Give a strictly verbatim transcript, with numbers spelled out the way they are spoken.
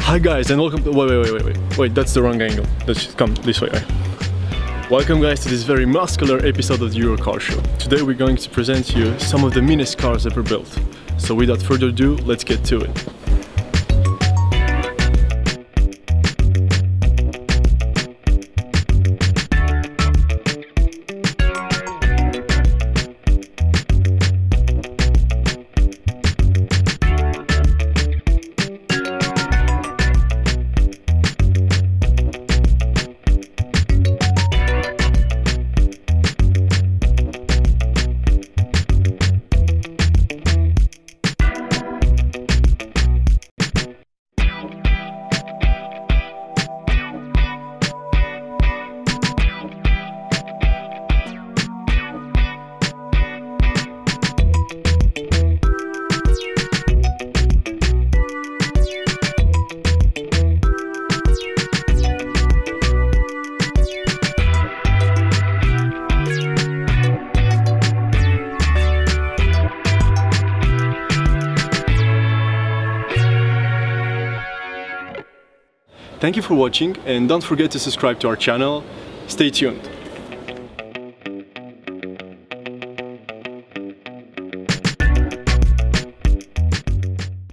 Hi guys, and welcome to... Wait, wait, wait, wait, wait, wait, that's the wrong angle. Let's come this way. Welcome guys to this very muscular episode of the Euro Car Show. Today we're going to present you some of the meanest cars ever built. So without further ado, let's get to it. Thank you for watching, and don't forget to subscribe to our channel. Stay tuned.